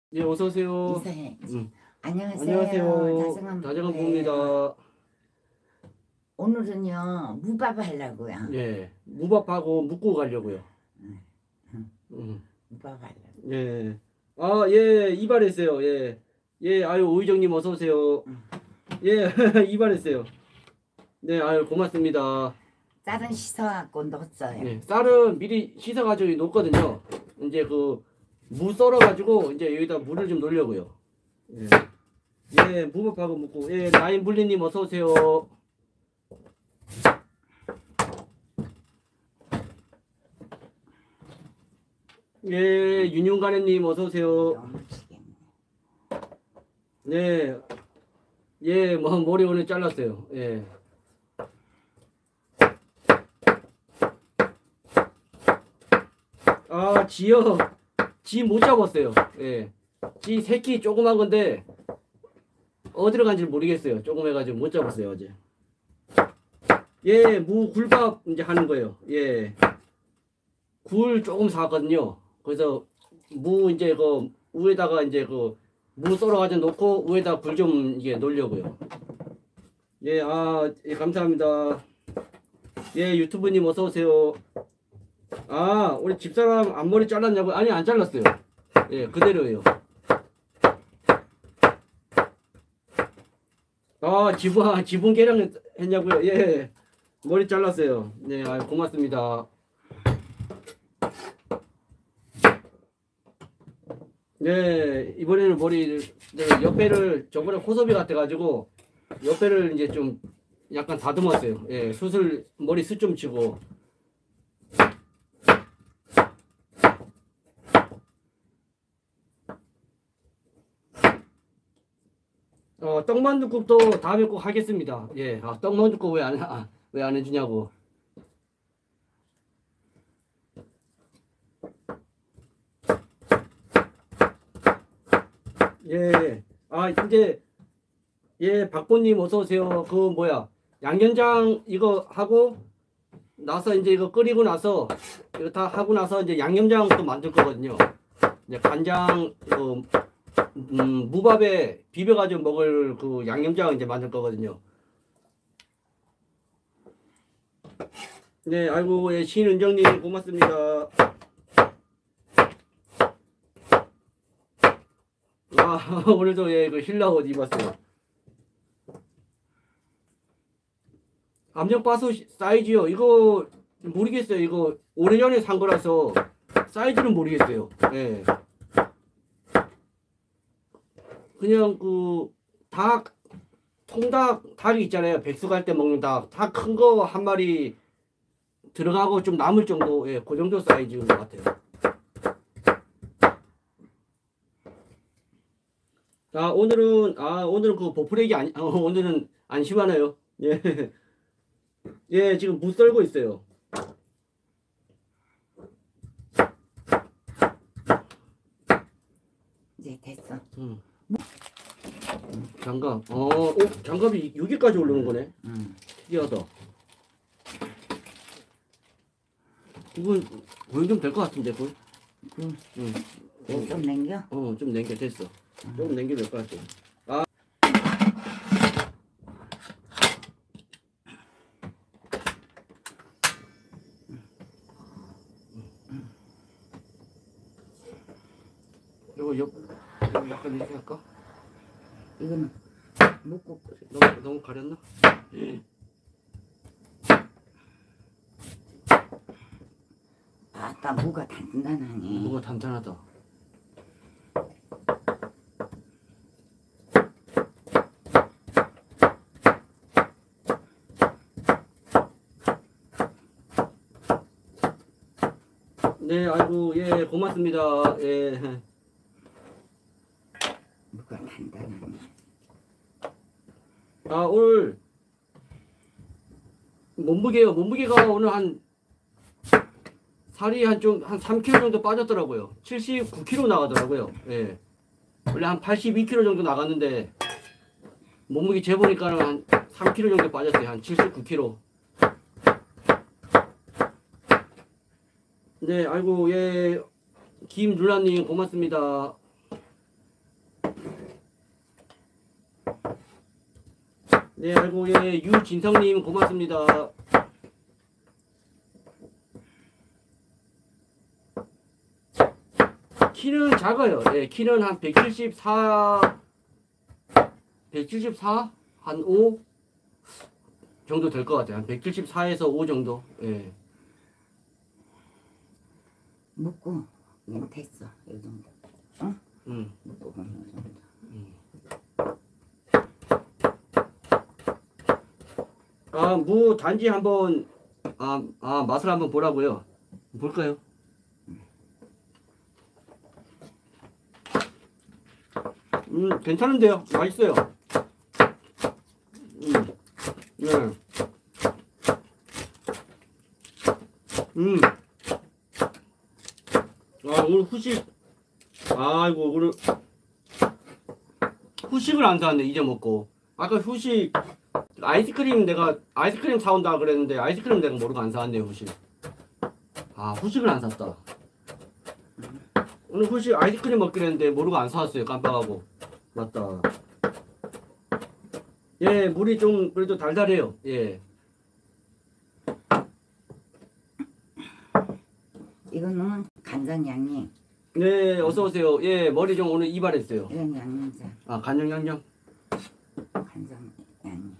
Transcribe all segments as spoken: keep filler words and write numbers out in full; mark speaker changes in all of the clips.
Speaker 1: 네, 어서 오세요.
Speaker 2: 인사해.
Speaker 1: 음.
Speaker 2: 안녕하세요.
Speaker 1: 안녕하세요.
Speaker 2: 다정한
Speaker 1: 다정한
Speaker 2: 부부예요.
Speaker 1: 부부입니다.
Speaker 2: 오늘은요 무밥 하려고요.
Speaker 1: 예, 무밥하고 묵고 가려고요.
Speaker 2: 음,
Speaker 1: 음.
Speaker 2: 무밥 하려고.
Speaker 1: 예. 아, 예, 이발했어요. 예. 예, 아유, 오희정님 어서 오세요.
Speaker 2: 음.
Speaker 1: 예, 이발했어요. 네, 아유, 고맙습니다.
Speaker 2: 쌀은 씻어갖고 넣었어요.
Speaker 1: 예, 쌀은 미리 씻어가지고 놓거든요. 이제 그 무 썰어가지고 이제 여기다 물을 좀 넣으려고요. 예, 예, 무밥하고 묵고. 예, 라인 불리님 어서 오세요. 예, 윤용가네님 어서 오세요.
Speaker 2: 너무 지겠네.
Speaker 1: 네, 예, 뭐 머리 오늘 잘랐어요. 예. 아, 지요, 지 못 잡았어요. 예, 지 새끼 조그만 건데 어디로 간지 모르겠어요. 조그매가지고 못 잡았어요 어제. 예, 무 굴밥 이제 하는 거예요. 예, 굴 조금 사왔거든요. 그래서 무 이제 그 위에다가 이제 그 무 썰어가지고 놓고 위에다 굴 좀 이게 놓으려고요. 예, 아, 예, 감사합니다. 예, 유튜브님 어서 오세요. 아, 우리 집사람 앞머리 잘랐냐고? 아니, 안 잘랐어요. 예, 그대로예요. 아, 지분, 지분 계량 했냐고요? 예, 머리 잘랐어요. 네, 아, 고맙습니다. 네, 이번에는 머리 옆에를 저번에 호섭이 같아가지고 옆에를 이제 좀 약간 다듬었어요. 예, 수술 머리 숱 좀 치고. 어, 떡만둣국도 다음에 꼭 하겠습니다. 예, 아, 떡만둣국 왜 안, 아, 왜 안 해주냐고. 예, 아, 이제, 예, 박보님 어서오세요. 그, 뭐야, 양념장 이거 하고, 나서 이제 이거 끓이고 나서, 이거 다 하고 나서 이제 양념장 또 만들 거거든요. 이제 간장, 그, 음, 무밥에 비벼가지고 먹을 그 양념장 이제 만들 거거든요. 네, 아이고, 예, 신은정님 고맙습니다. 아, 오늘도 예, 그 힐러 옷 입었어요. 압력밥솥 사이즈요. 이거 모르겠어요. 이거 오래전에 산 거라서 사이즈는 모르겠어요. 예. 그냥 그 닭, 통닭, 닭이 있잖아요. 백수 갈 때 먹는 닭. 닭 큰 거 한 마리 들어가고 좀 남을 정도, 예, 그 정도 사이즈인 것 같아요. 아, 오늘은, 아, 오늘은 그 보풀액이 아니, 어, 오늘은 안 심하네요. 예. 예, 지금 무 썰고 있어요.
Speaker 2: 이제 됐어.
Speaker 1: 음. 장갑. 어, 어, 장갑이 여기까지 오르는 거네.
Speaker 2: 음.
Speaker 1: 특이하다. 이건 고용 좀 될 것 같은데, 그.
Speaker 2: 음.
Speaker 1: 응.
Speaker 2: 어, 좀 남겨.
Speaker 1: 어, 좀 남겨 됐어. 조금 남겨 될 것 같아. 아. 이거 옆, 이거 약간 이렇게 할까?
Speaker 2: 이거는 묵고
Speaker 1: 너무, 너무 가렸나?
Speaker 2: 아따 무가 단단하네.
Speaker 1: 뭐가 단단하다. 네, 아이고, 예, 고맙습니다. 예.
Speaker 2: 무가 단단하네.
Speaker 1: 아, 오늘 몸무게요. 몸무게가 오늘 한 살이 한 좀 한 삼 킬로그램 정도 빠졌더라고요. 칠십구 킬로그램 나가더라고요. 예. 원래 한 팔십이 킬로그램 정도 나갔는데 몸무게 재보니까는 한 삼 킬로그램 정도 빠졌어요. 한 칠십구 킬로그램. 네, 아이고, 예, 김누나님 고맙습니다. 네, 아이고, 예, 유진성님 고맙습니다. 키는 작아요. 예, 키는 한 백칠십사, 백칠십사? 한 오? 정도 될 것 같아요. 한 백칠십사에서 오 정도. 예.
Speaker 2: 묻고 그냥 됐어. 이 정도. 어?
Speaker 1: 음.
Speaker 2: 묻고 보면 이 정도.
Speaker 1: 아, 무 단지 한번 아, 아 맛을 한번 보라고요. 볼까요? 음, 괜찮은데요. 맛있어요. 음, 네. 음. 아, 오늘 후식. 아이고, 오늘 후식을 안 사왔네, 이제 먹고. 아까 후식, 아이스크림 내가, 아이스크림 사온다 그랬는데, 아이스크림 내가 모르고 안 사왔네요, 후식. 아, 후식을 안 샀다. 오늘 후식 아이스크림 먹기로 했는데, 모르고 안 사왔어요, 깜빡하고. 맞다. 예, 물이 좀, 그래도 달달해요, 예.
Speaker 2: 이거는 간장 양념.
Speaker 1: 네, 어서오세요. 예, 머리 좀 오늘 이발했어요.
Speaker 2: 이건 양념장.
Speaker 1: 아, 간장 양념.
Speaker 2: 간장 양념.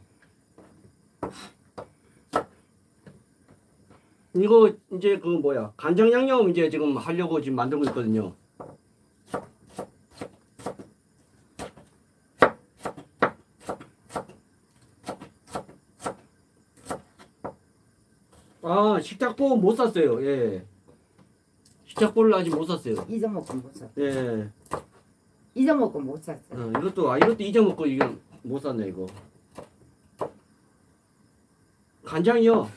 Speaker 1: 이거 이제 그 뭐야 간장 양념 이제 지금 하려고 지금 만들고 있거든요. 아, 식탁보 못 샀어요. 예. 식탁보를 아직 못 샀어요.
Speaker 2: 잊어먹고 못 샀어.
Speaker 1: 예.
Speaker 2: 잊어먹고 못 샀어.
Speaker 1: 어, 이것도 아 이것도 잊어먹고 이거 못 샀네 이거. 간장이요.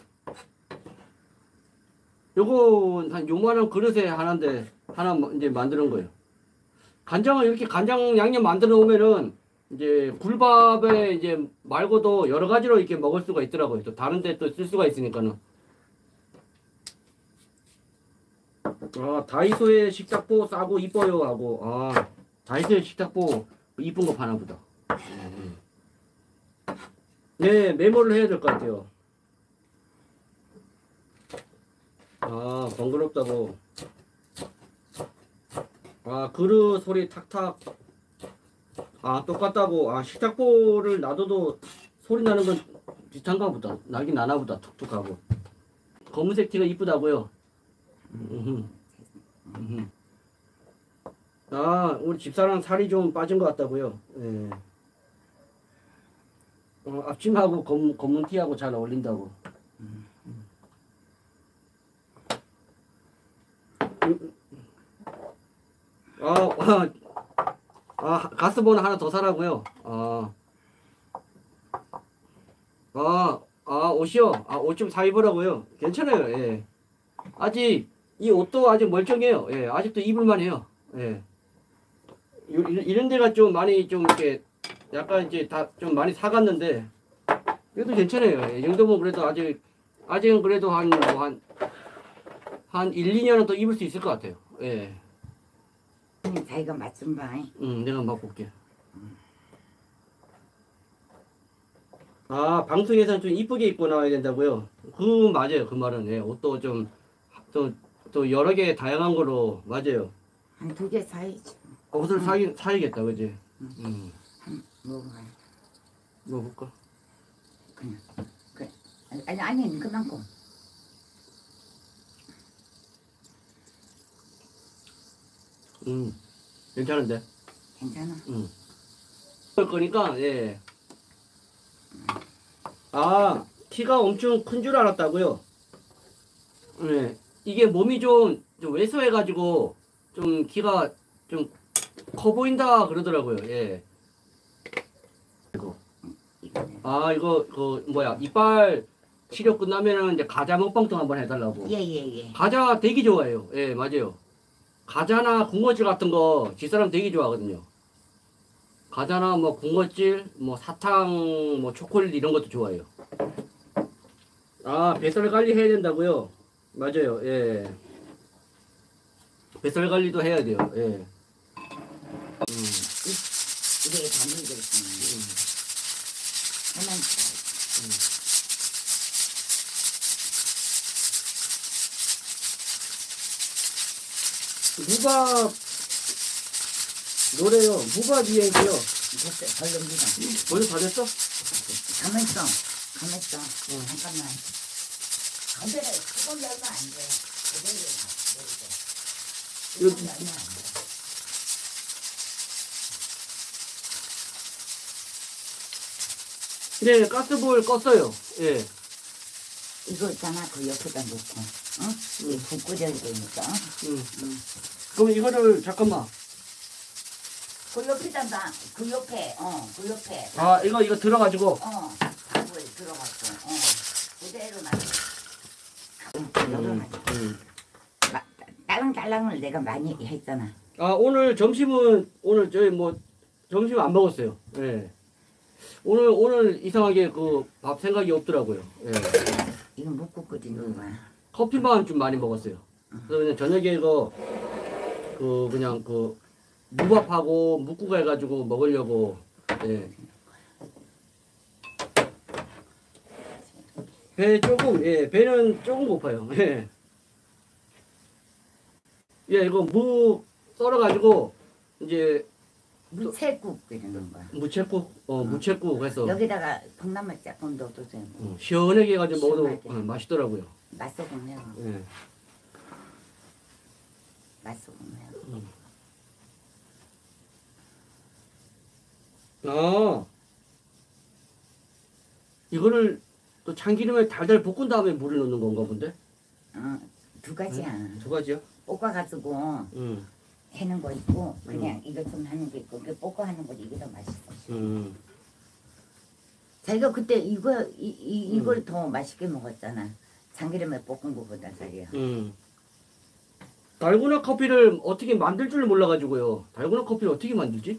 Speaker 1: 요거 한 요만한 그릇에 하나인데 하나 이제 만드는 거예요. 간장을 이렇게 간장 양념 만들어 놓으면은 이제 굴밥에 이제 말고도 여러 가지로 이렇게 먹을 수가 있더라고요. 또 다른 데 또 쓸 수가 있으니까는. 아, 다이소의 식탁보 싸고 이뻐요 하고. 아, 다이소의 식탁보 이쁜 거 파나 보다. 네, 메모를 해야 될 것 같아요. 아, 번거롭다고. 아, 그릇 소리 탁탁. 아, 똑같다고. 아, 식탁보를 놔둬도 소리 나는 건 비슷한가 보다. 나긴 나나 보다. 툭툭하고. 검은색 티가 이쁘다고요. 음흠. 음흠. 아, 우리 집사람 살이 좀 빠진 것 같다고요. 예. 어, 앞치마하고 검, 검은 티하고 잘 어울린다고. 음. 아, 아, 아, 가스버너 하나 더 사라고요. 아, 아, 아, 옷이요. 아, 옷 좀 사 입으라고요. 괜찮아요. 예. 아직 이 옷도 아직 멀쩡해요. 예, 아직도 입을만 해요. 예. 요, 이런 이런 데가 좀 많이 좀 이렇게 약간 이제 다 좀 많이 사갔는데 그래도 괜찮아요. 예, 이 정도면 그래도 아직 아직은 그래도 한 뭐 한 한 일, 이 년은 또 입을 수 있을 것 같아요. 예.
Speaker 2: 자기가 맛 좀 봐.
Speaker 1: 응, 내가 맛볼게. 아, 방송에서는 좀 이쁘게 입고 나와야 된다고요? 그 맞아요. 그 말은. 예, 옷도 좀 또 또 여러 개 다양한 거로 맞아요.
Speaker 2: 한 두 개 사야지.
Speaker 1: 옷을 사긴 사야겠다, 그지?
Speaker 2: 응.
Speaker 1: 음.
Speaker 2: 한 먹어봐요.
Speaker 1: 먹어볼까?
Speaker 2: 그냥 그래. 아니 아니 그만큼.
Speaker 1: 음, 괜찮은데?
Speaker 2: 괜찮아.
Speaker 1: 음. 그럴 거니까, 예. 아, 키가 엄청 큰 줄 알았다고요? 네. 이게 몸이 좀, 좀 왜소해가지고, 좀 키가 좀 커 보인다 그러더라고요, 예. 이거. 아, 이거, 그, 뭐야, 이빨 치료 끝나면은 이제 가자 먹방통 한번 해달라고.
Speaker 2: 예예 예.
Speaker 1: 가자 되게 좋아해요. 예, 맞아요. 가자나 군것질 같은 거 집사람 되게 좋아하거든요. 가자나 뭐 군것질, 뭐 사탕, 뭐 초콜릿 이런 것도 좋아해요. 아, 뱃살 관리 해야 된다고요? 맞아요. 예. 뱃살 관리도 해야 돼요. 예. 음.
Speaker 2: 이게 단무지 되겠네. 하나
Speaker 1: 무밥 노래요. 무밥 이행시요.
Speaker 2: 됐어. 얼른 믿어.
Speaker 1: 벌써 다 됐어?
Speaker 2: 가만있어. 가만있어.
Speaker 1: 응.
Speaker 2: 잠깐만. 근데 그건 열면 안 돼. 그대로 가. 그건 열면 안 돼.
Speaker 1: 네, 가스불 껐어요. 예.
Speaker 2: 이거 있잖아. 그 옆에다 놓고. 응?
Speaker 1: 응.
Speaker 2: 국 끓여야 되니까.
Speaker 1: 응.
Speaker 2: 응.
Speaker 1: 그럼 이거를 잠깐만.
Speaker 2: 그 옆에다 놔. 그 옆에. 어. 그 옆에.
Speaker 1: 아, 이거 이거 들어가지고.
Speaker 2: 어. 밥을 들어갔어. 어. 그대로 놔.
Speaker 1: 음,
Speaker 2: 열어놔.
Speaker 1: 음.
Speaker 2: 딸랑딸랑을 내가 많이 했잖아.
Speaker 1: 아, 오늘 점심은 오늘 저희 뭐 점심 안 먹었어요. 예. 오늘 오늘 이상하게 그 밥 생각이 없더라고요. 예.
Speaker 2: 이거 묵고 끓이는 거야.
Speaker 1: 커피만 좀 많이 먹었어요. 그래서 그냥 저녁에 이거 그 그냥 그 무밥하고 묵국 해가지고 먹으려고. 예. 배 조금 예 배는 조금 고파요. 예. 예 이거 무 썰어가지고 이제
Speaker 2: 무채국 끓이는 거야.
Speaker 1: 무채국 어 무채국 해서
Speaker 2: 여기다가 콩나물 조금 넣어도 되고.
Speaker 1: 어, 시원하게 해가지고 먹어도
Speaker 2: 시원하게.
Speaker 1: 어, 맛있더라고요.
Speaker 2: 맛소금해요.
Speaker 1: 예.
Speaker 2: 맛소금해요.
Speaker 1: 음. 아 이거를 또 참기름에 달달 볶은 다음에 물을 넣는 건가 본데?
Speaker 2: 어, 두 가지야.
Speaker 1: 두 가지요?
Speaker 2: 볶아가지고
Speaker 1: 음.
Speaker 2: 해는 거 있고 그냥 이것 좀 하는 게 있고 그 볶아 하는 거 이게 더 맛있어.
Speaker 1: 음.
Speaker 2: 자기가 그때 이거 이, 이 이걸
Speaker 1: 음.
Speaker 2: 더 맛있게 먹었잖아. 참기름에 볶은 거보다 자기야.
Speaker 1: 음. 달고나 커피를 어떻게 만들 줄 몰라가지고요. 달고나 커피를 어떻게 만들지?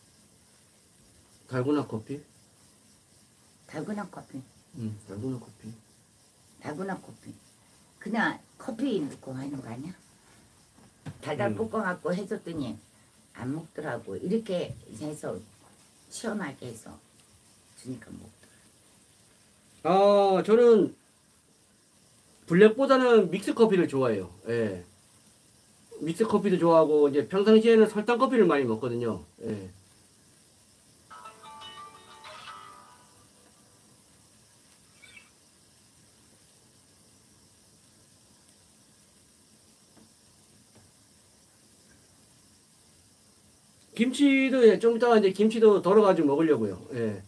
Speaker 1: 달고나 커피?
Speaker 2: 달고나 커피.
Speaker 1: 음, 달고나 커피.
Speaker 2: 달고나 커피. 그냥 커피 넣고 하는 거 아니야? 달달
Speaker 1: 음.
Speaker 2: 볶아갖고 해줬더니 안 먹더라고. 이렇게 해서 시원하게 해서 주니까 먹더라.
Speaker 1: 아, 저는 블랙보다는 믹스 커피를 좋아해요. 예. 믹스 커피도 좋아하고 이제 평상시에는 설탕 커피를 많이 먹거든요. 예. 김치도 예, 좀 이따가 이제 김치도 덜어가지고 먹으려고요. 예.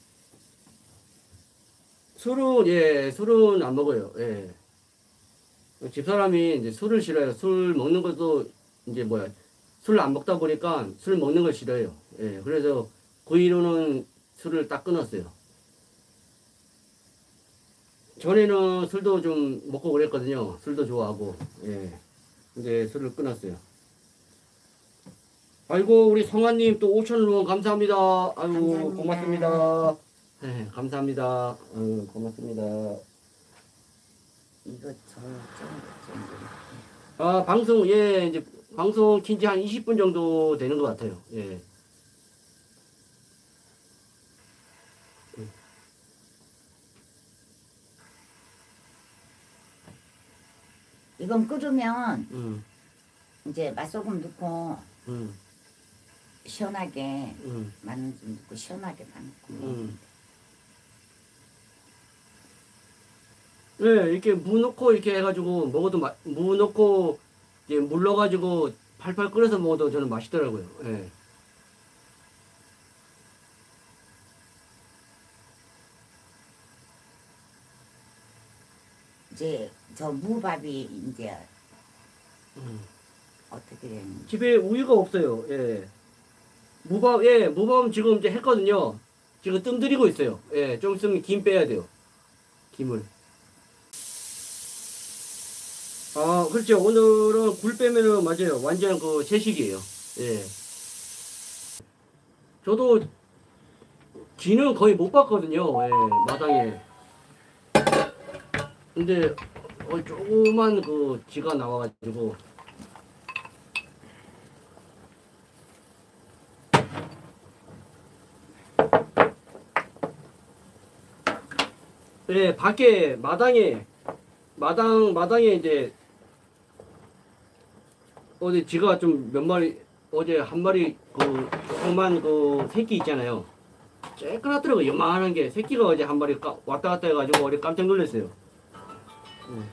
Speaker 1: 술은 예, 술은 안 먹어요. 예. 집사람이 이제 술을 싫어해요. 술 먹는 것도 이제 뭐야 술 안 먹다 보니까 술 먹는 걸 싫어해요. 예. 그래서 그 이후로는 술을 딱 끊었어요. 전에는 술도 좀 먹고 그랬거든요. 술도 좋아하고. 예. 근데 술을 끊었어요. 아이고 우리 성아님 또 오천 원 감사합니다. 아유
Speaker 2: 감사합니다.
Speaker 1: 고맙습니다. 네, 감사합니다. 아유 고맙습니다.
Speaker 2: 이거 저좀 좀.
Speaker 1: 아 방송 예 이제 방송 킨지 한 이십 분 정도 되는 것 같아요. 예.
Speaker 2: 이건 끓으면
Speaker 1: 음,
Speaker 2: 이제 맛소금 넣고
Speaker 1: 음,
Speaker 2: 시원하게
Speaker 1: 음,
Speaker 2: 마늘 좀 넣고 시원하게 다 넣고.
Speaker 1: 음. 네, 이렇게 무 넣고 이렇게 해가지고 먹어도 마, 무 넣고 이제 물 넣어가지고 팔팔 끓여서 먹어도 저는 맛있더라고요. 예.
Speaker 2: 이제 저 무밥이 이제
Speaker 1: 음.
Speaker 2: 어떻게 되는지.
Speaker 1: 집에 우유가 없어요. 예. 무밥, 예, 무밥 지금 이제 했거든요. 지금 뜸 들이고 있어요. 예, 좀 있으면 김 빼야 돼요. 김을. 아, 그렇죠. 오늘은 굴 빼면은 맞아요. 완전 그 채식이에요. 예. 저도 쥐는 거의 못 봤거든요. 예, 마당에. 근데 어, 조그만 그 쥐가 나와가지고. 예, 밖에 마당에 마당 마당에 이제 어제 지가 좀 몇 마리 어제 한 마리 그 조그만 그 새끼 있잖아요. 쬐끄맣더라고 요만한 게 새끼가 어제 한 마리 까, 왔다 갔다 해가지고 어제 깜짝 놀랐어요. 음.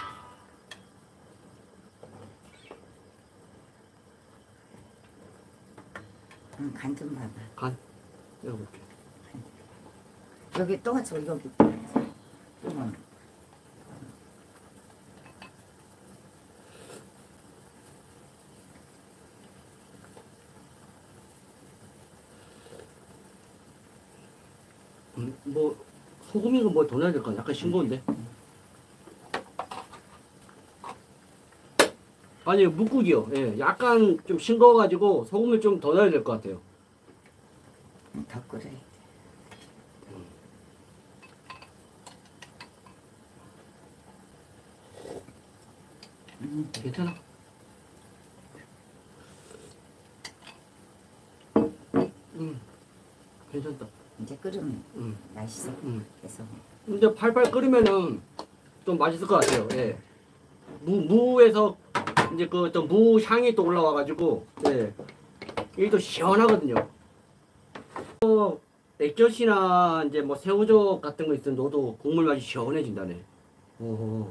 Speaker 2: 응, 간 좀 봐봐.
Speaker 1: 간 열어볼게.
Speaker 2: 여기 또 저 여기 응.
Speaker 1: 음, 뭐 소금이가 뭐 더 넣어야 될까? 약간 싱거운데. 아니 묵국이요. 예, 약간 좀 싱거워가지고 소금을 좀 더 넣어야 될 것 같아요.
Speaker 2: 더 끓여. 음,
Speaker 1: 괜찮아. 음, 괜찮다.
Speaker 2: 이제 끓으면
Speaker 1: 음,
Speaker 2: 맛있어.
Speaker 1: 음.
Speaker 2: 계속.
Speaker 1: 근데 팔팔 끓으면은 좀 맛있을 것 같아요. 예. 무 무에서 이제 그 어떤 무 향이 또 올라와가지고 예, 이게 또 시원하거든요. 또 액젓이나 이제 뭐 새우젓 같은 거 있으면 넣어도 국물 맛이 시원해진다네. 오.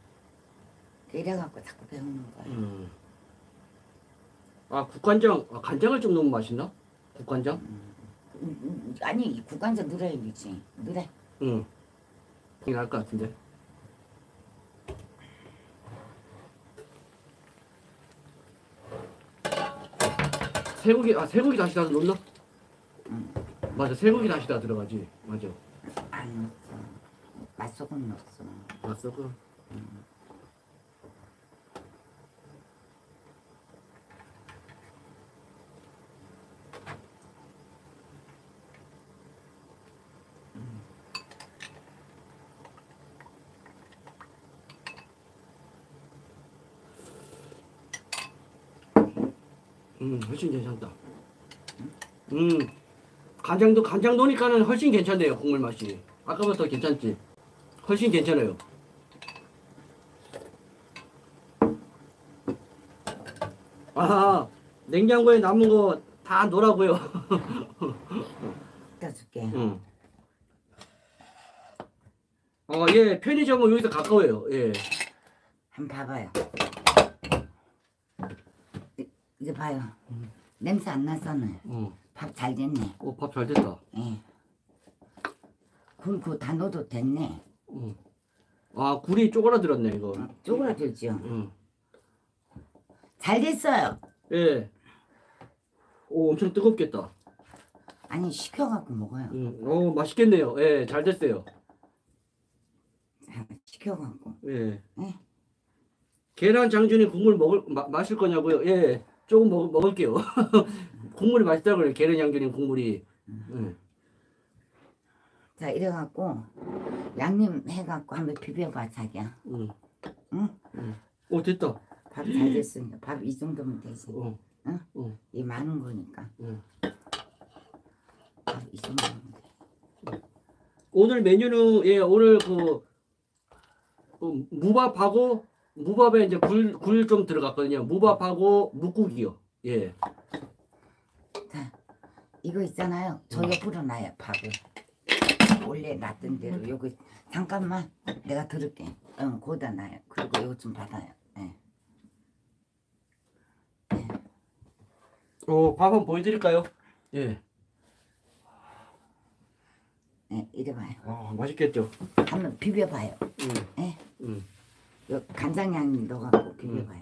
Speaker 2: 이래갖고 자꾸 배우는 거야.
Speaker 1: 음. 아 국간장, 아, 간장을 좀 넣으면 맛있나? 국간장?
Speaker 2: 음, 음, 아니 이 국간장 넣어야 되지. 넣어.
Speaker 1: 응. 그게 나을 것 같은데. 쇠고기, 아 쇠고기 다시 다 넣나?
Speaker 2: 응.
Speaker 1: 맞아, 쇠고기 다시 다 들어가지. 맞아.
Speaker 2: 안 넣었어. 맛소금 넣었어.
Speaker 1: 맞어, 그. 음, 훨씬 괜찮다. 음, 간장도 간장 넣으니까는 훨씬 괜찮네요, 국물 맛이. 아까보다 더 괜찮지? 훨씬 괜찮아요. 아, 냉장고에 남은 거 다 넣으라고요.
Speaker 2: 이따 줄게.
Speaker 1: 음. 어, 예, 편의점은 여기서 가까워요. 예.
Speaker 2: 한번 봐봐요. 이- 이거 봐요. 냄새 안 나잖아요.
Speaker 1: 어,
Speaker 2: 밥 잘 됐네.
Speaker 1: 어, 밥 잘 됐다.
Speaker 2: 예. 굴 그거 다 넣어도 됐네.
Speaker 1: 어. 아, 굴이 쪼그라들었네, 이거.
Speaker 2: 어, 쪼그라들죠.
Speaker 1: 음.
Speaker 2: 잘 됐어요.
Speaker 1: 예. 오, 엄청 뜨겁겠다.
Speaker 2: 아니 식혀갖고 먹어요.
Speaker 1: 음, 어, 맛있겠네요. 예, 잘 됐어요.
Speaker 2: 식혀갖고.
Speaker 1: 예.
Speaker 2: 예.
Speaker 1: 계란 장준이 국물 먹을, 마, 마실 거냐고요? 예, 조금 먹, 먹을게요. 국물이 맛있다고요, 계란 장준이 국물이. 예.
Speaker 2: 자 이래갖고 양념 해갖고 한번 비벼봐 자기야.
Speaker 1: 음.
Speaker 2: 응?
Speaker 1: 음. 오, 됐다.
Speaker 2: 밥 잘 됐으니까 밥 이 정도면 되지.
Speaker 1: 어,
Speaker 2: 응?
Speaker 1: 어,
Speaker 2: 이 많은 거니까
Speaker 1: 어.
Speaker 2: 밥 이 정도면 돼.
Speaker 1: 오늘 메뉴는, 예, 오늘 그, 그 무밥하고, 무밥에 이제 굴, 굴 좀 들어갔거든요. 무밥하고 묵국이요. 예.
Speaker 2: 자 이거 있잖아요. 저 옆으로 놔요 밥을. 원래 놨던 대로 요거 잠깐만 내가 들을게. 응, 거기다 놔요. 그리고 요거 좀 받아요. 예.
Speaker 1: 어, 밥 한번 보여드릴까요? 예.
Speaker 2: 예, 이래 봐요.
Speaker 1: 아, 맛있겠죠?
Speaker 2: 한번 비벼봐요.
Speaker 1: 음,
Speaker 2: 예.
Speaker 1: 음.
Speaker 2: 요 간장향 넣어갖고 비벼봐요.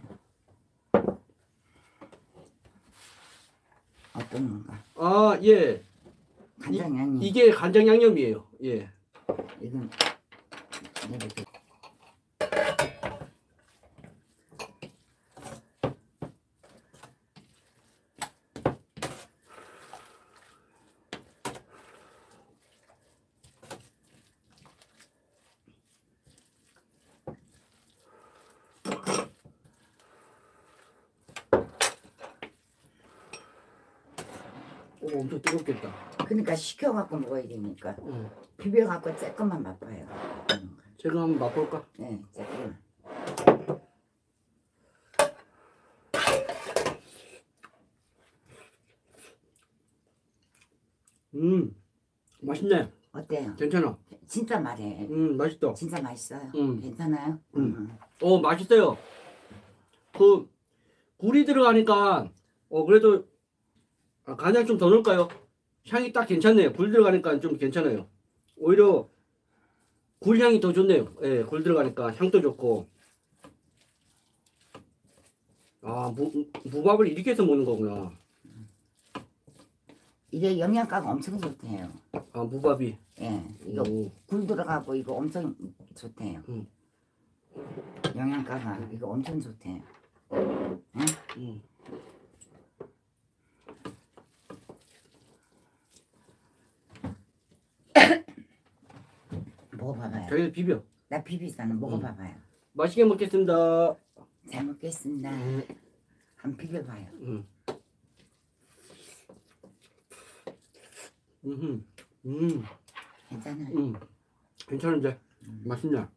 Speaker 2: 어떤 건가?
Speaker 1: 아, 예.
Speaker 2: 간장향이
Speaker 1: 이게 간장 양념이에요. 예.
Speaker 2: 이건 이렇게
Speaker 1: 어, 엄청 뜨겁겠다.
Speaker 2: 그러니까 식혀갖고 먹어야 되니까.
Speaker 1: 응.
Speaker 2: 비벼갖고 쬐끔만 맛봐요. 음.
Speaker 1: 제가 한번 맛볼까?
Speaker 2: 네, 쬐끔.
Speaker 1: 음, 맛있네.
Speaker 2: 어때요?
Speaker 1: 괜찮아.
Speaker 2: 진짜 말해.
Speaker 1: 음, 맛있다.
Speaker 2: 진짜 맛있어요.
Speaker 1: 음.
Speaker 2: 괜찮아요?
Speaker 1: 음. 어, 맛있어요. 그 굴이 들어가니까 어 그래도 아, 간장 좀 더 넣을까요? 향이 딱 괜찮네요. 굴 들어가니까 좀 괜찮아요. 오히려 굴 향이 더 좋네요. 예, 굴 들어가니까 향도 좋고. 아, 무, 무밥을 이렇게 해서 먹는 거구나.
Speaker 2: 이게 영양가가 엄청 좋대요.
Speaker 1: 아, 무밥이.
Speaker 2: 예, 이거
Speaker 1: 오.
Speaker 2: 굴 들어가고 이거 엄청 좋대요.
Speaker 1: 음.
Speaker 2: 영양가가 이거 엄청 좋대요.
Speaker 1: 음.
Speaker 2: 먹어봐봐요.
Speaker 1: 저희 비벼.
Speaker 2: 나 비비사는 먹어봐봐요.
Speaker 1: 맛있게 먹겠습니다.
Speaker 2: 잘 먹겠습니다.
Speaker 1: 음.
Speaker 2: 한번 비벼봐요.
Speaker 1: 음. 음. 음.
Speaker 2: 괜찮아요.
Speaker 1: 음. 괜찮은데. 맛있냐?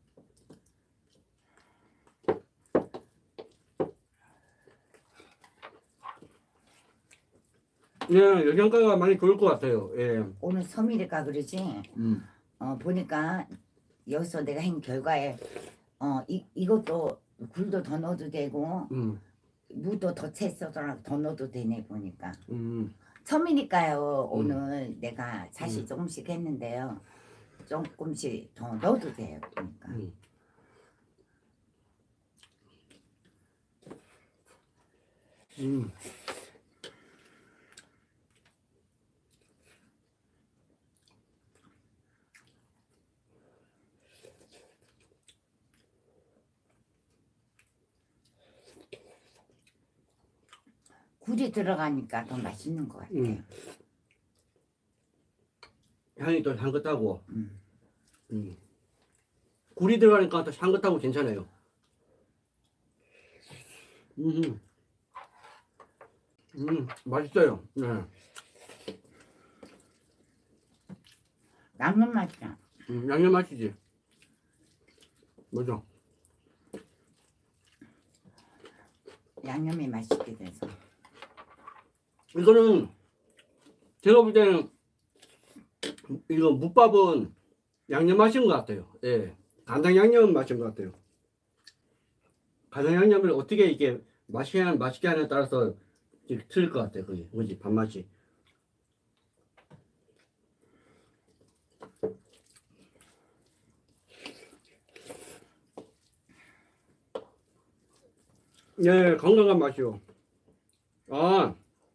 Speaker 1: 예, 영양가가 많이 좋을 것 같아요. 예.
Speaker 2: 오늘 섬이니까 그러지.
Speaker 1: 음.
Speaker 2: 어 보니까 여기서 내가 한 결과에 어 이 이것도 굴도 더 넣어도 되고
Speaker 1: 음.
Speaker 2: 무도 더 채써더라도 더 넣어도 되네 보니까.
Speaker 1: 음.
Speaker 2: 처음이니까요.
Speaker 1: 음.
Speaker 2: 오늘 내가 사실
Speaker 1: 음.
Speaker 2: 조금씩 했는데요. 조금씩 더 넣어도 돼요. 그러니까.
Speaker 1: 음. 음.
Speaker 2: 굴이 들어가니까 더 맛있는 것 같아요.
Speaker 1: 음. 향이 또 향긋하고.
Speaker 2: 음.
Speaker 1: 음. 굴이 들어가니까 또 향긋하고 괜찮아요. 음. 음, 맛있어요. 네.
Speaker 2: 양념 맛이야.
Speaker 1: 음, 양념 맛이지. 뭐죠?
Speaker 2: 양념이 맛있게 돼서.
Speaker 1: 이거는 제가 볼 때는 이거 묵밥은 양념 맛인 것 같아요. 예, 간장 양념 맛인 것 같아요. 간장 양념을 어떻게 이게 맛있게 하는 맛있게 하냐에 따라서 이렇게 틀릴 것 같아요. 그게 뭐지 밥맛이. 예, 건강한 맛이요. 아,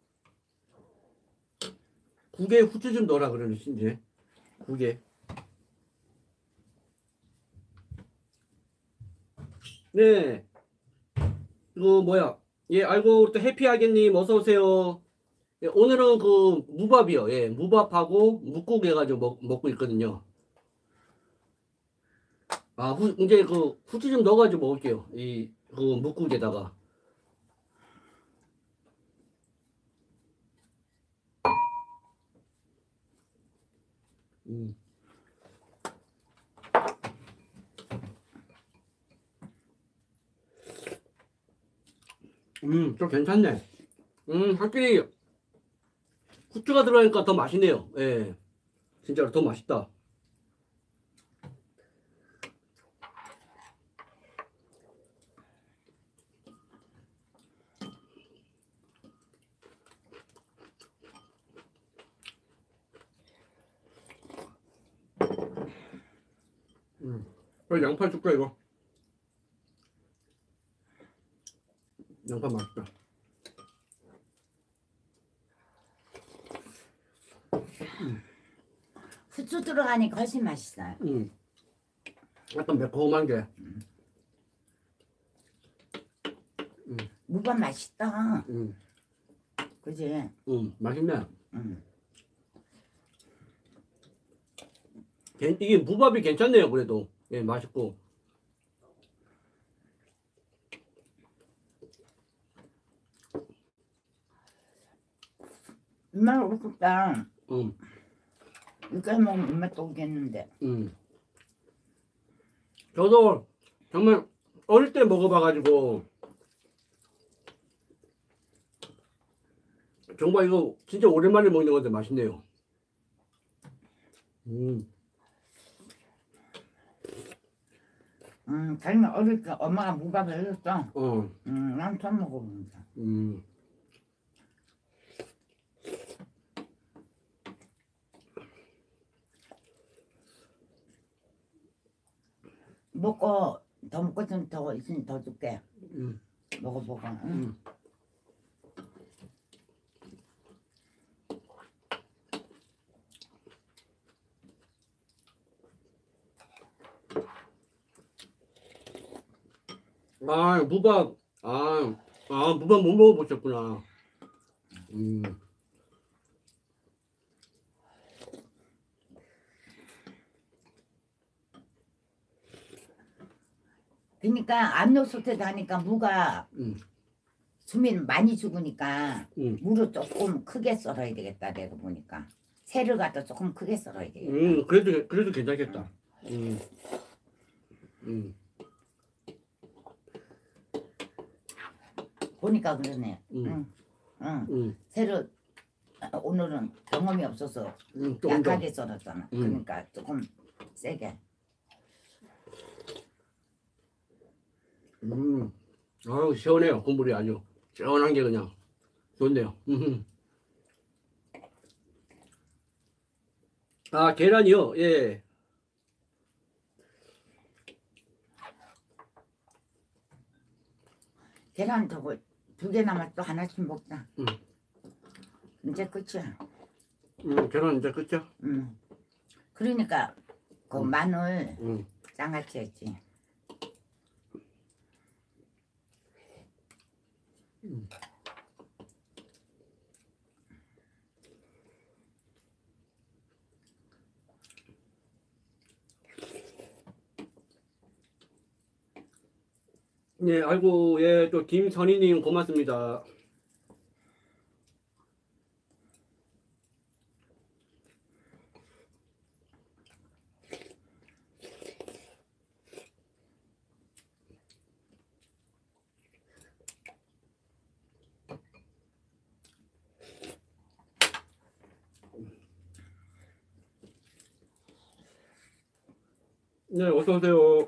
Speaker 1: 국에 후추 좀 넣어라 그러는지 국에. 네, 이거 뭐야? 예, 아이고 또 해피하겠님 어서 오세요. 예, 오늘은 그 무밥이요. 예, 무밥하고 묵국 해가지고 먹, 먹고 있거든요. 아, 후, 이제 그 후추 좀 넣어가지고 먹을게요. 이 그 묵국에다가. 음. 음, 좀 괜찮네. 음, 확실히 후추가 들어가니까 더 맛있네요. 예, 진짜로 더 맛있다. 음, 그 양파 줄까 이거? 양파 맛있다.
Speaker 2: 후추 들어가니까 훨씬 맛있어요.
Speaker 1: 음, 약간 매콤한 게.
Speaker 2: 무밥 맛있다.
Speaker 1: 음,
Speaker 2: 그지?
Speaker 1: 음, 맛있네.
Speaker 2: 음.
Speaker 1: 괜- 이게 무밥이 괜찮네요. 그래도 예, 맛있고.
Speaker 2: 입맛 없었다.
Speaker 1: 음,
Speaker 2: 이거 해먹으면 입맛도 오겠는데.
Speaker 1: 음. 저도 정말 어릴 때 먹어봐가지고 정말 이거 진짜 오랜만에 먹는 건데 맛있네요. 음,
Speaker 2: 음, 자기는 어릴 때 엄마가 무밥을 해줬어.
Speaker 1: 어,
Speaker 2: 음, 난 처음 먹어본다.
Speaker 1: 음.
Speaker 2: 먹고 더 먹고 좀 더 있으니 더 줄게.
Speaker 1: 음,
Speaker 2: 먹어보고. 응?
Speaker 1: 음. 아, 무밥. 아, 아, 무밥 못 먹어보셨구나. 음,
Speaker 2: 그러니까 압력솥에 다니까 무가
Speaker 1: 음,
Speaker 2: 수민 많이 죽으니까
Speaker 1: 음.
Speaker 2: 무를 조금 크게 썰어야 되겠다. 내가 보니까 새를 갖다 조금 크게 썰어야 되겠다.
Speaker 1: 음, 그래도, 그래도 괜찮겠다. 음, 음,
Speaker 2: 보니까 그러네.
Speaker 1: 음.
Speaker 2: 응, 응.
Speaker 1: 음,
Speaker 2: 새를 오늘은 경험이 없어서
Speaker 1: 음, 조금 더.
Speaker 2: 약하게 썰었잖아.
Speaker 1: 음.
Speaker 2: 그러니까 조금 세게.
Speaker 1: 음, 아유, 시원해요. 국물이 아주. 시원한 게 그냥 좋네요. 음. 아, 계란이요? 예.
Speaker 2: 계란 저거 두 개 남았어. 하나씩 먹자.
Speaker 1: 음,
Speaker 2: 이제 끝이야.
Speaker 1: 음, 계란 이제 끝이야?
Speaker 2: 음. 그러니까 그
Speaker 1: 음.
Speaker 2: 마늘
Speaker 1: 음,
Speaker 2: 장아찌 했지.
Speaker 1: 음. 예, 아이고, 예, 또 김선희님 고맙습니다. 네, 어서 오세요.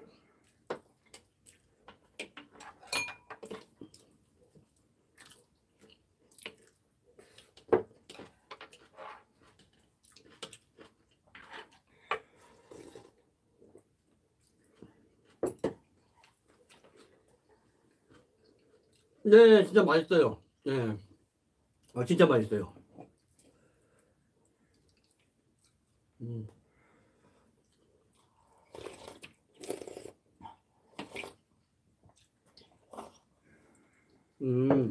Speaker 1: 네, 진짜 맛있어요. 네, 어, 진짜 맛있어요. 음, 음,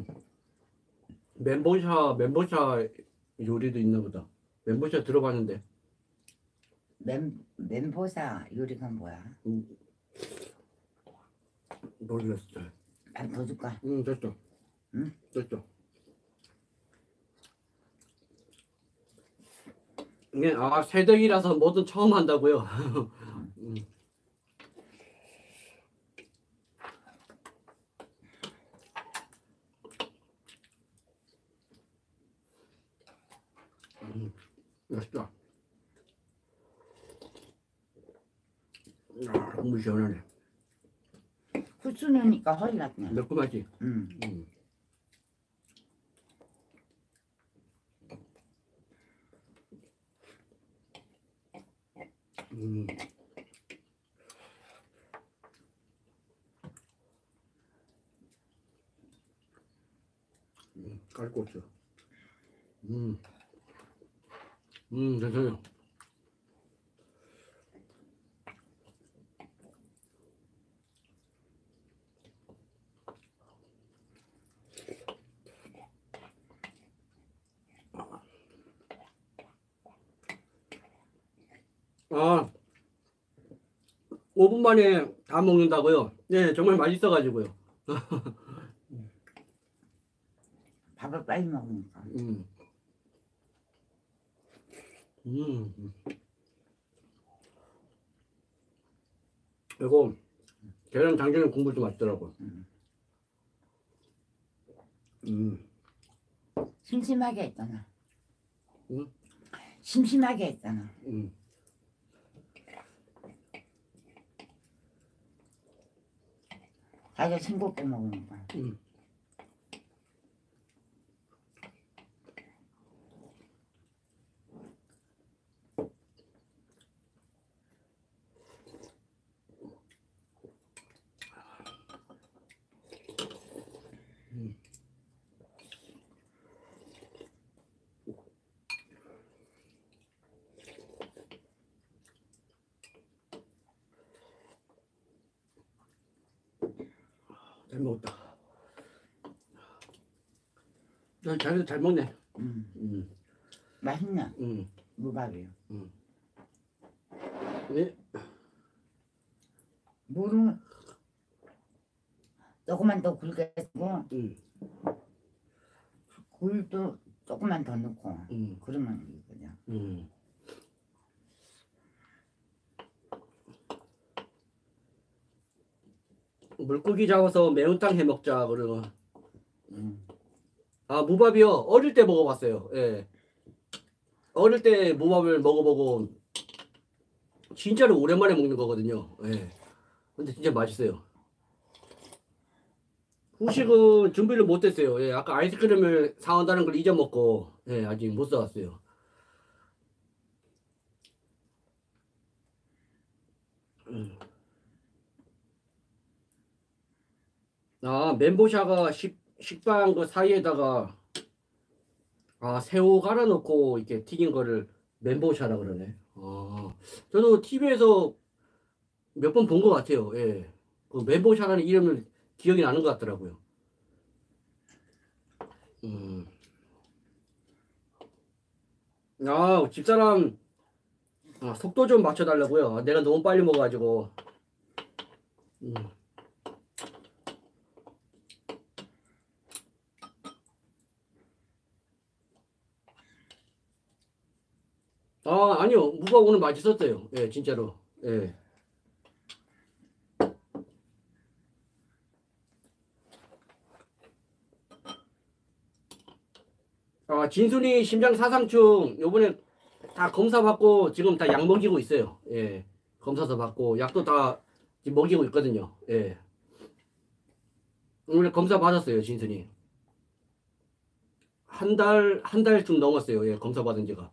Speaker 1: 멘보샤, 멘보샤 요리도 있나 보다. 멘보샤 들어봤는데.
Speaker 2: 멘 멘보사 요리가 뭐야?
Speaker 1: 음, 모르겠어요.
Speaker 2: 난 더 줄까?
Speaker 1: 음, 됐어.
Speaker 2: 응?
Speaker 1: 됐어. 이게, 아, 새댁이라서 뭐든 처음 한다고요. 음, 음, 맛있다. 아, 국물 시원하네.
Speaker 2: 후추 넣으니까 허리 났네.
Speaker 1: 매콤하지?
Speaker 2: 음.
Speaker 1: 음. 음. 음, 깔고추. 음. 음, 괜찮아요. 아, 오 분 만에 다 먹는다고요? 네, 정말 맛있어가지고요.
Speaker 2: 밥을 빨리 먹으니까.
Speaker 1: 음. 음. 그리고 계란 장조림 국물도 맛있더라고.
Speaker 2: 음.
Speaker 1: 음.
Speaker 2: 심심하게 했잖아.
Speaker 1: 응?
Speaker 2: 심심하게 했잖아.
Speaker 1: 음.
Speaker 2: 아주 싱겁게 먹는 거야.
Speaker 1: 음. 잘 먹었다. 야, 잘, 잘 먹네.
Speaker 2: 음.
Speaker 1: 음.
Speaker 2: 맛있네.
Speaker 1: 음.
Speaker 2: 무밥이요.
Speaker 1: 음. 네.
Speaker 2: 물은 조금만 더 굵게 쓰고
Speaker 1: 음.
Speaker 2: 굴도 조금만 더 넣고
Speaker 1: 음.
Speaker 2: 그러면 그냥.
Speaker 1: 음. 물고기 잡아서 매운탕 해 먹자 그러면.
Speaker 2: 음.
Speaker 1: 아, 무밥이요. 어릴 때 먹어봤어요. 예. 어릴 때 무밥을 먹어보고 진짜로 오랜만에 먹는 거거든요. 예. 근데 진짜 맛있어요. 후식은 준비를 못했어요. 예. 아까 아이스크림을 사온다는 걸 잊어먹고 예, 아직 못 사왔어요. 음. 아, 멘보샤가 식, 식빵 그 사이에다가 아, 새우 갈아 넣고 이렇게 튀긴 거를 멘보샤라 그러네. 아, 저도 티비에서 몇 번 본 것 같아요. 예. 그 멘보샤라는 이름을 기억이 나는 것 같더라고요. 음. 아, 집사람 아, 속도 좀 맞춰달라고요. 내가 너무 빨리 먹어가지고. 음. 아, 아니요. 무가 오늘 맛있었어요. 예, 진짜로. 예. 아, 진순이 심장 사상충 요번에 다 검사 받고 지금 다 약 먹이고 있어요. 예. 검사서 받고 약도 다 지금 먹이고 있거든요. 예. 오늘 검사 받았어요, 진순이. 한 달, 한 달쯤 넘었어요. 예, 검사 받은 지가.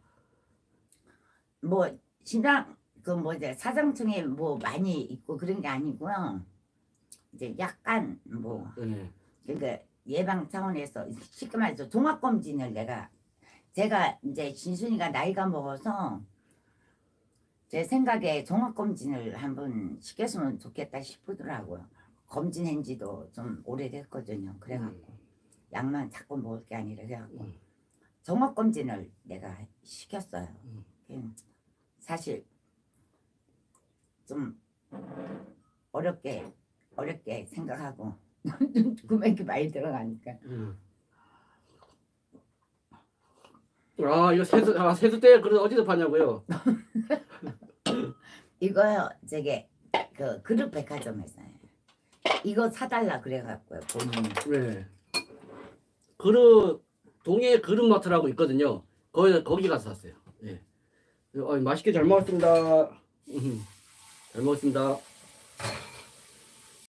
Speaker 2: 뭐 신장 그 뭐지 사상충에 뭐 많이 있고 그런 게 아니고요. 이제 약간 뭐
Speaker 1: 예.
Speaker 2: 그러니까 예방 차원에서 쉽게 말해서 종합 검진을 내가 제가 이제 진순이가 나이가 먹어서 제 생각에 종합 검진을 한번 시켰으면 좋겠다 싶더라고요. 검진한 지도 좀 오래됐거든요. 그래갖고
Speaker 1: 음.
Speaker 2: 약만 자꾸 먹을 게 아니라 그래갖고
Speaker 1: 음.
Speaker 2: 종합 검진을 내가 시켰어요.
Speaker 1: 음.
Speaker 2: 사실 좀 어렵게 어렵게 생각하고 금액이 많이 들어가니까.
Speaker 1: 음. 아, 이거 세수, 아, 세수대 그래서 어디서 파냐고요?
Speaker 2: 이거요, 저게 그 그릇 백화점에서 이거 사달라 그래갖고요, 본인이.
Speaker 1: 네. 그릇 동해 그릇마트라고 있거든요. 거기 거기 가서 샀어요. 예. 어, 맛있게 잘 먹었습니다. 음, 잘 먹었습니다.